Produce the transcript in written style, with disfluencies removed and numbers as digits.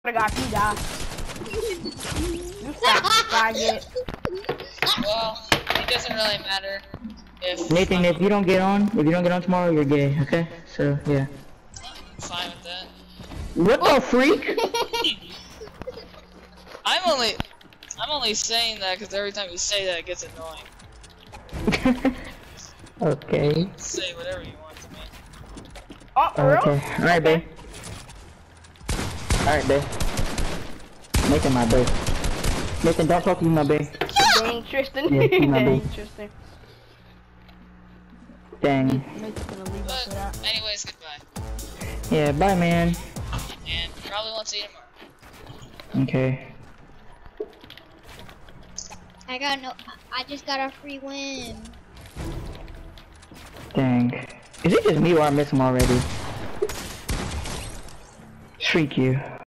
I got you, die. You faggot. Well, it doesn't really matter if Nathan, if you don't get on tomorrow, you're gay, okay? So, yeah. I'm fine with that. What the freak? I'm only saying that because every time you say that, it gets annoying. Okay. Say whatever you want to me. Oh, for real? Okay. Alright, babe. Alright, babe. Nathan, my babe. Nathan, don't talk to me, my babe. Dang, Tristan. Yeah, you my Dang, babe. Tristan. Dang. Nate's gonna leave us for But that. anyways, goodbye. Yeah, bye, man. And probably won't see you tomorrow. Okay. I just got a free win. Dang. Is it just me or I miss him already? Freak you.